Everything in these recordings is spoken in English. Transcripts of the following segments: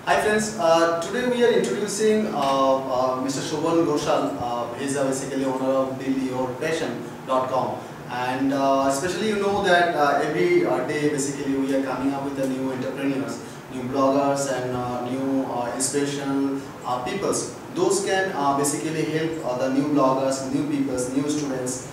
Hi friends, today we are introducing Mr.Sovan Ghosal. He is basically owner of buildyourpassion.com, and especially you know that every day basically we are coming up with the new entrepreneurs, new bloggers and new inspirational peoples. Those can basically help the new bloggers, new peoples, new students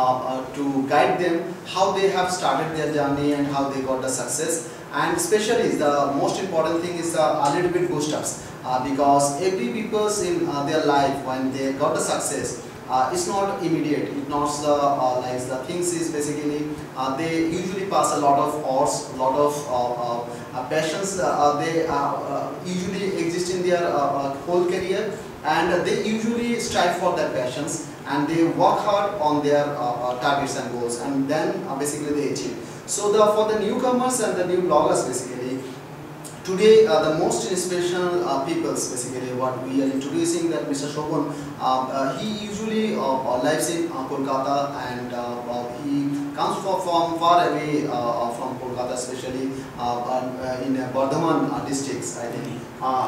to guide them how they have started their journey and how they got the success. And especially the most important thing is a little bit boost ups because every people's in their life when they got the success, it's not immediate. It's not the like the things is basically they usually pass a lot of hours, a lot of passions. They usually exist in their whole career, and they usually strive for their passions and they work hard on their targets and goals, and then basically they achieve. So for the newcomers and the new bloggers basically, today the most inspirational peoples basically what we are introducing that Mr.Sovan, he usually lives in Kolkata, and he comes from far away from Kolkata, especially in Bardhaman districts, I think.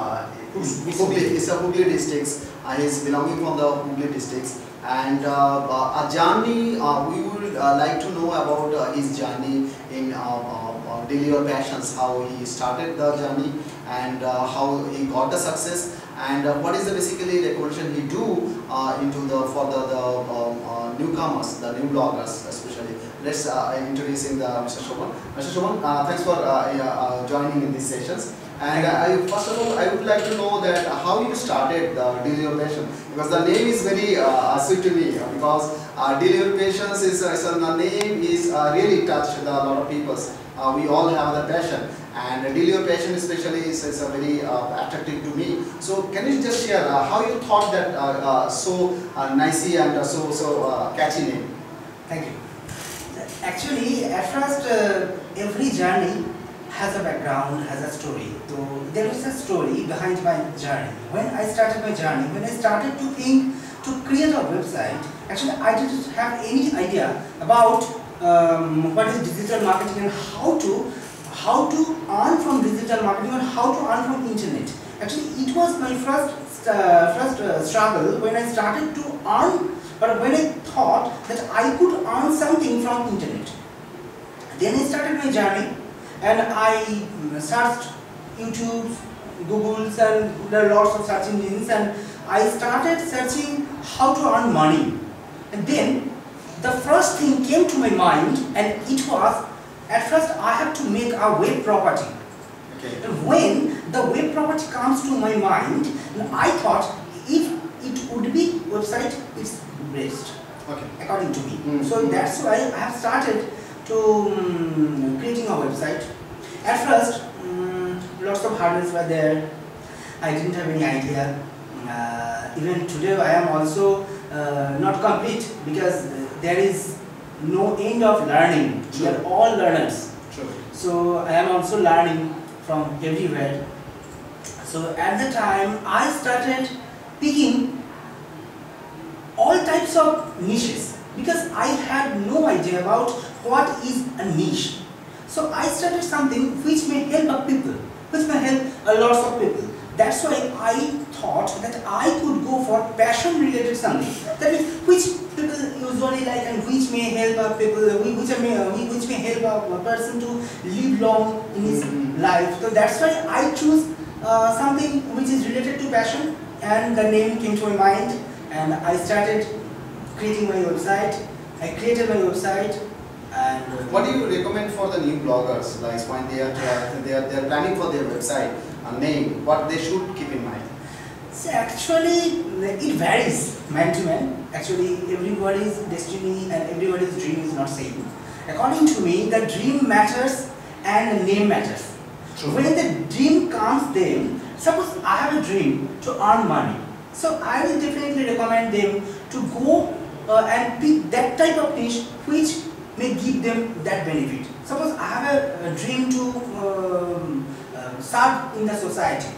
Hooghly, it's a Hooghly districts. He is belonging from the Hooghly districts. And a journey, we would like to know about his journey in daily or passions, how he started the journey and how he got the success, and what is the basically recommendation he do into for the newcomers, the new bloggers especially. Let's introducing the Mr.Sovan. Mr.Sovan, thanks for joining in these sessions. And first of all, I would like to know that how you started the Daily Your Passion, because the name is very sweet to me, because Daily Your Passions is the name is really touched a lot of people. We all have the passion, and Daily Your Passion especially is a very attractive to me. So can you just share how you thought that so nicey and so catchy name? Thank you. Actually, at first, every journey has a background, has a story. So there is a story behind my journey. When I started my journey, when I started to think to create a website, actually I didn't have any idea about what is digital marketing and how to earn from digital marketing and how to earn from internet. Actually, it was my first struggle when I started to earn, but when I thought that I could earn something from internet. Then I started my journey, and I searched YouTube, Googles, and there are lots of search engines, and I started searching how to earn money. And then the first thing came to my mind, and it was, at first I have to make a web property. Okay. And when the web property comes to my mind, I thought if it would be website, it's best, Okay. according to me. So that's why I have started to creating a website. At first, lots of hurdles were there. I didn't have any idea. Even today, I am also not complete, because there is no end of learning. We are all learners. Sure. So I am also learning from everywhere. So at the time, I started picking all types of niches, because I had no idea about what is a niche. So I started something which may help a people, which may help a lot of people. That's why I thought that I could go for passion related something. That is, which people usually like and which may help a people, which may help a person to live long in his life. So that's why I choose something which is related to passion, and the name came to my mind, and I started creating my website. I created my website. And what do you recommend for the new bloggers, like when they are planning for their website name, what they should keep in mind? So actually, it varies man to man. Actually, everybody's destiny and everybody's dream is not same. According to me, the dream matters and the name matters. True. When the dream comes, then suppose I have a dream to earn money, so I will definitely recommend them to go and pick that type of niche which may give them that benefit. Suppose I have a dream to serve in the society,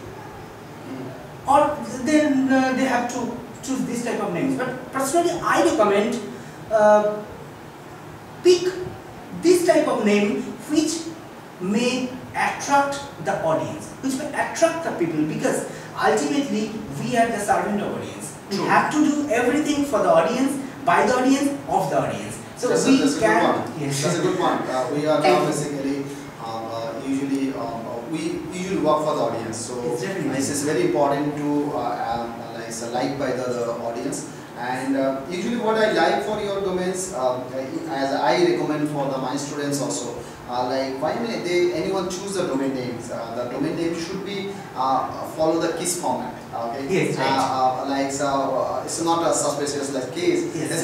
or then they have to choose this type of names. But personally, I recommend pick this type of name which may attract the audience, which will attract the people, because ultimately we are the servant of audience. We have to do everything for the audience, by the audience, of the audience. So that's we that's can. A good one. Yes. That's a good one. We are now basically usually we usually work for the audience. So this is very important to like by the audience. And usually what I like for your domains, as I recommend for my students also, like why may anyone choose the domain names? The domain name should be follow the KISS format. Okay. Yes, right. It's not a suspicious like case. Yes,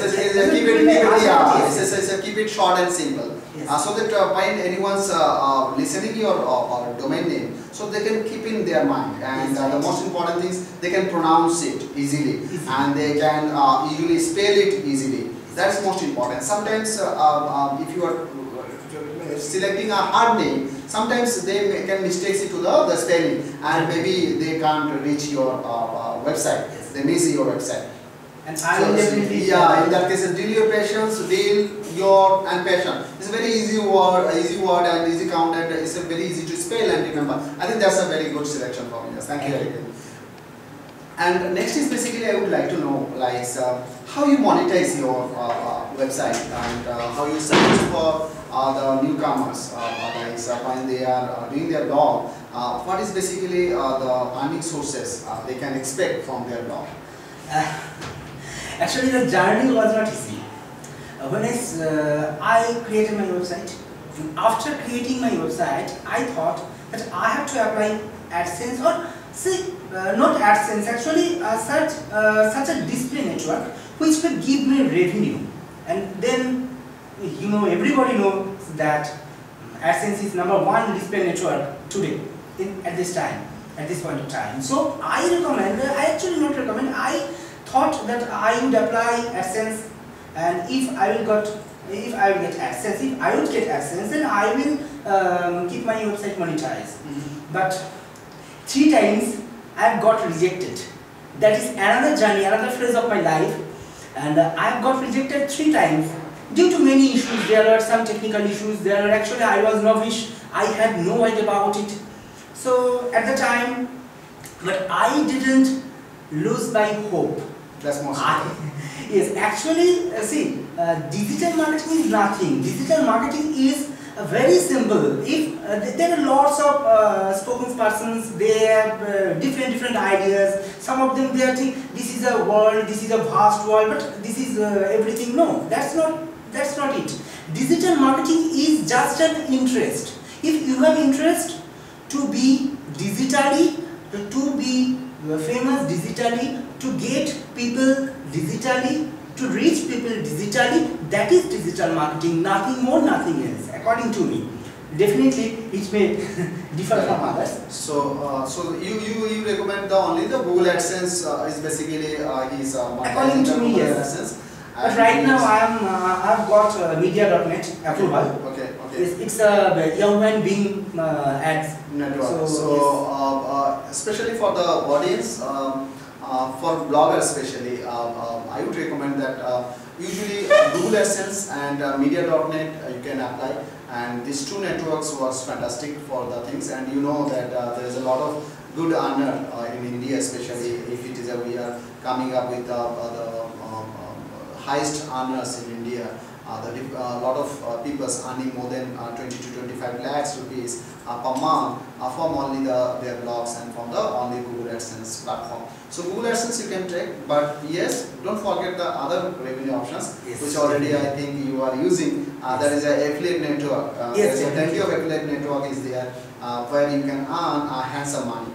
Keep it short and simple. Yes. So that when anyone's listening your domain name, so they can keep in their mind, and yes, the most important things, they can pronounce it easily, and they can usually spell it easily. That's most important. Sometimes if you are selecting a hard name, sometimes they can mistake it to the spelling, and maybe they can't reach your website. Yes. They miss your website. And I will definitely. Yeah, in that case, deal your patience, deal your and passion. It's a very easy word and easy count, and it's a very easy to spell and remember. I think that's a very good selection for me. Yes, thank you very much. And next is basically I would like to know like how you monetize your website, and how you suggest for the newcomers when they are doing their blog. What is basically the earning sources they can expect from their blog? Actually, the journey was not easy. When I created my website, after creating my website, I thought that I have to apply AdSense, or not AdSense, actually such a display network which will give me revenue. And then, everybody knows that AdSense is #1 display network today at this point of time. So I thought that I would apply AdSense, and if I will get AdSense, then I will keep my website monetized. But 3 times I have got rejected. That is another journey, another phase of my life, and I have got rejected 3 times due to many issues. There are some technical issues. Actually I was novice. I had no idea about it. So at the time, but I didn't lose my hope. That's most important. Yes, actually, digital marketing is nothing. Digital marketing is very simple. If there are lots of spoken persons, they have different ideas. Some of them they think this is a world, this is a vast world, but this is everything. No, that's not it. Digital marketing is just an interest. If you have interest to be digitally, to be famous digitally, to get people digitally, to reach people digitally, that is digital marketing, nothing more, nothing else, according to me. Definitely it may differ from others. So you recommend only the Google AdSense is basically according to me, yes. But right now I've got media.net approval. Okay. It's a human being ads network. So especially for the audience, for bloggers especially, I would recommend that usually Google AdSense and media.net you can apply, and these 2 networks was fantastic for the things. And you know that there is a lot of good earner in India, especially if it is we are coming up with the highest earners in India. A lot of people earning more than 20 to 25 lakhs rupees per month from only their blogs and from the only Google AdSense platform. So Google AdSense you can take, but yes, don't forget the other revenue options, which already I think you are using. That is an affiliate network. There is plenty of affiliate network is there where you can earn handsome money.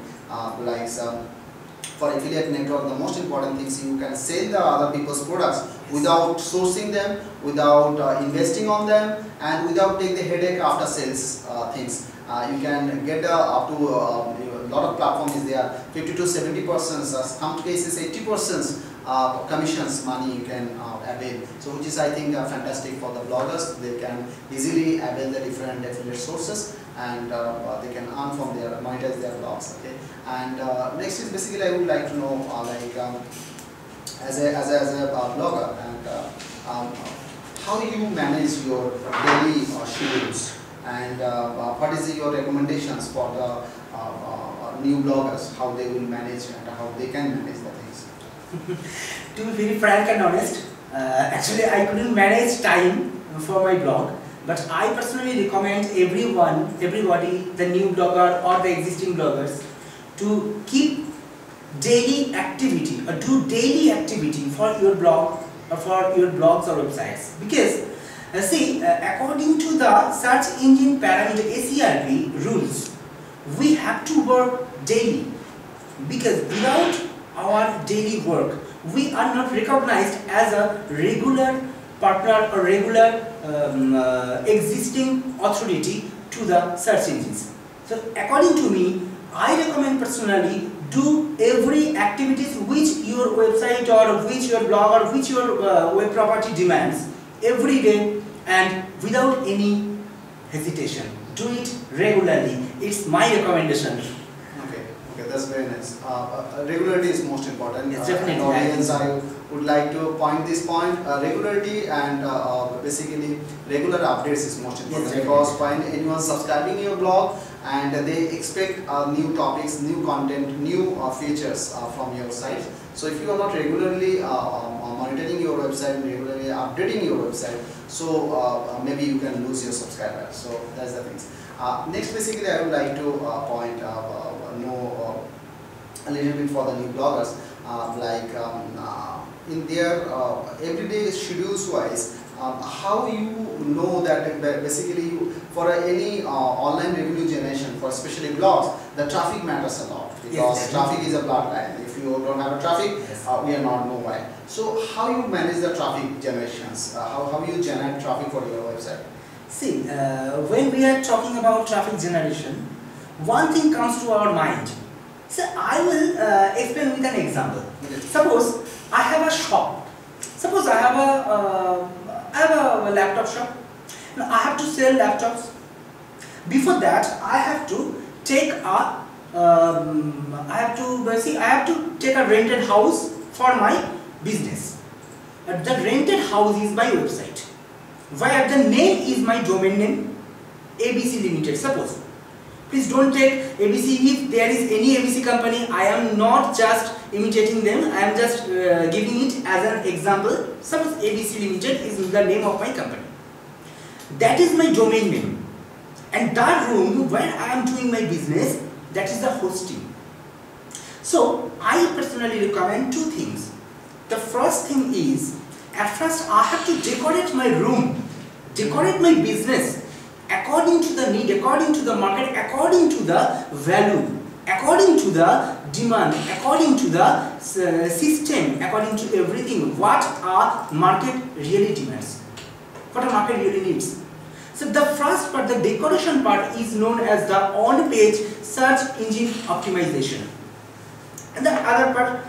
For affiliate network, the most important thing is you can sell the other people's products without sourcing them, without investing on them, and without take the headache after sales things. You can get up to a lot of platforms is there, 50 to 70%, some cases 80% commissions money you can avail. So which is I think fantastic for the bloggers. They can easily avail the different affiliate sources, and they can earn from their monetize their blogs. Okay. And next is basically I would like to know as a blogger, and how you manage your daily schedules. And what is your recommendations for the new bloggers, how they will manage and how they can manage the things? To be very frank and honest, actually I couldn't manage time for my blog, but I personally recommend everybody, the new blogger or the existing bloggers, to keep daily activity or do daily activity for your blog or for your blogs or websites. Because according to the search engine parameter SERP rules, we have to work daily, because without our daily work we are not recognized as a regular partner or regular existing authority to the search engines. So according to me, I recommend personally do every activities which your website or which your blog or which your web property demands every day and without any hesitation. Do it regularly. It's my recommendation. Okay, that's very nice. Regularity is most important. Yes, definitely. Audience, I would like to point this point. Regularity and basically regular updates is most important. Yes, because when anyone subscribing your blog and they expect new topics, new content, new features from your site. So if you are not regularly monitoring your website and regularly updating your website, so maybe you can lose your subscribers. So that's the things. Next, basically, I would like to point a little bit for the new bloggers, in their everyday schedules wise, how you know that basically for any online revenue generation, for especially blogs, the traffic matters a lot, because yes, traffic is a bloodline. If you don't have a traffic, yes, we are not know why. So how you manage the traffic generations? How you generate traffic for your website? See, when we are talking about traffic generation, one thing comes to our mind. So I will explain with an example. Okay. Suppose I have a shop. Suppose I have a laptop shop. Now I have to sell laptops. Before that, I have to take a take a rented house for my business. The rented house is my website, where the name is my domain name, ABC Limited. Suppose, please don't take ABC. If there is any ABC company, I am not just imitating them, I am just giving it as an example. Suppose ABC Limited is the name of my company. That is my domain name, and that room where I am doing my business, that is the hosting. So I personally recommend two things. The first thing is, at first I have to decorate my room, decorate my business according to the need, according to the market, according to the value, according to the demand, according to the system, according to everything, what our market really demands, what a market really needs. So the first part, the decoration part, is known as the on-page search engine optimization. And the other part,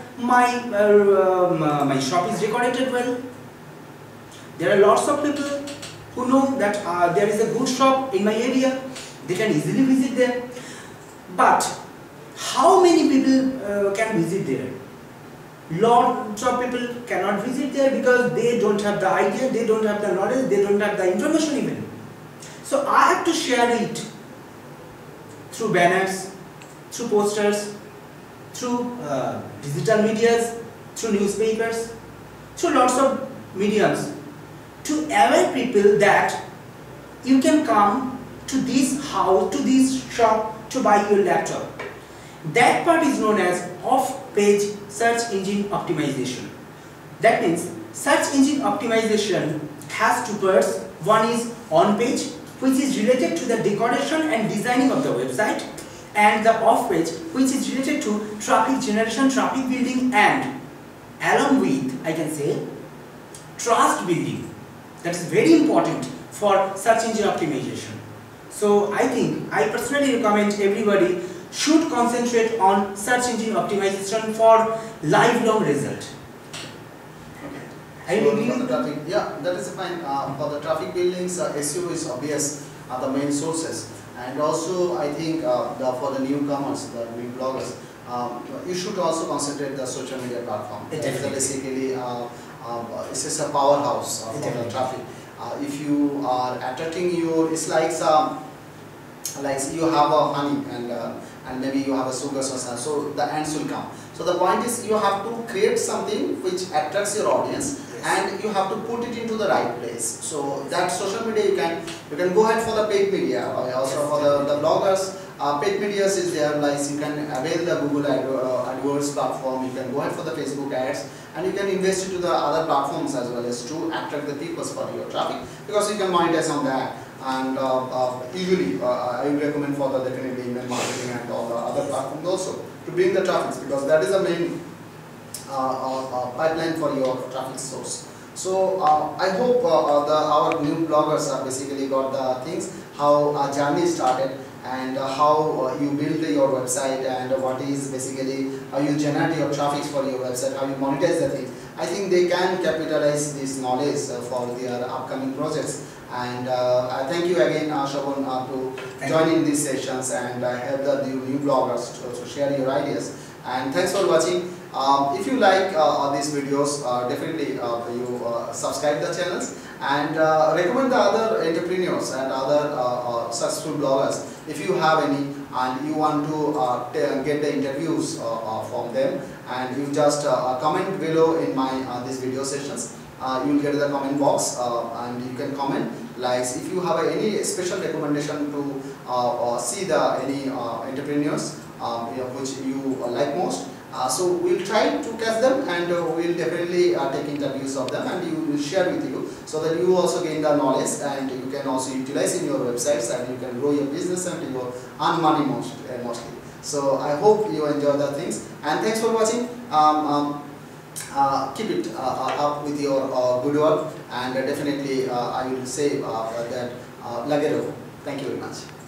my shop is decorated well. There are lots of people who know that there is a good shop in my area. They can easily visit there. But how many people can visit there? Lots of people cannot visit there because they don't have the idea, they don't have the knowledge, they don't have the information even. So I have to share it through banners, through posters, through digital medias, through newspapers, through lots of mediums, to aware people that you can come to this house, to this shop to buy your laptop. That part is known as off-page search engine optimization. That means search engine optimization has two parts. One is on-page, which is related to the decoration and designing of the website, and the off-page, which is related to traffic generation, traffic building, and along with, I can say, trust building. That is very important for search engine optimization. So I personally recommend everybody should concentrate on search engine optimization for lifelong result. Okay. So for the traffic, yeah, that is fine. For the traffic buildings, SEO is obvious, the main sources. And also, I think for the newcomers, the new bloggers, you should also concentrate the social media platform. That is basically it's just a powerhouse for the traffic. If you are attracting it's like like you have a honey and maybe you have a sugar or something, so the ants will come. So the point is you have to create something which attracts your audience, and you have to put it into the right place. So that social media you can go ahead for the paid media, or also for the bloggers. Paid media is there, like you can avail the Google AdWords platform, you can go ahead for the Facebook ads, and you can invest into the other platforms as well as to attract the people for your traffic, because you can monetize on that. And usually I would recommend for the definitely email marketing and all the other platforms also to bring the traffic, because that is the main pipeline for your traffic source. So I hope our new bloggers have basically got the things, how our journey started, and how you build your website, and what is basically how you generate your traffic for your website, how you monetize the things. I think they can capitalize this knowledge for their upcoming projects. And I thank you again, Sovan, to join in these sessions and help the new bloggers to share your ideas. And thanks for watching. If you like these videos, definitely you subscribe the channels, and recommend the other entrepreneurs and other successful bloggers. If you have any and you want to get the interviews from them, and you just comment below in my these video sessions. You will get the comment box, and you can comment like if you have any special recommendation to see the any entrepreneurs which you like most. So we will try to catch them, and we will definitely take interviews of them, and you will share with you, so that you also gain the knowledge, and you can also utilize in your websites, and you can grow your business and you earn money mostly. So I hope you enjoy the things, and thanks for watching. Keep it up with your good work, and definitely I will say that Lagero. Thank you very much.